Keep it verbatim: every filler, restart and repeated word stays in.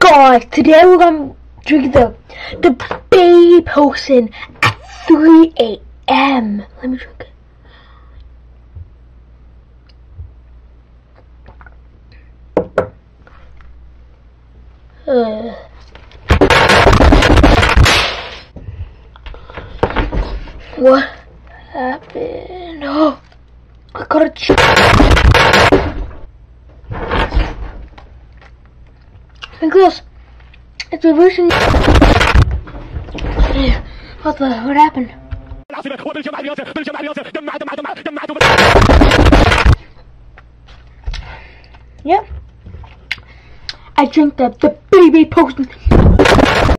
Guys, today we're gonna drink the the baby potion at three A M Let me drink it. Uh. What happened? Oh, I got a ch- Nicholas, it's a version. What the? What happened? Yep. I drank the the baby potion.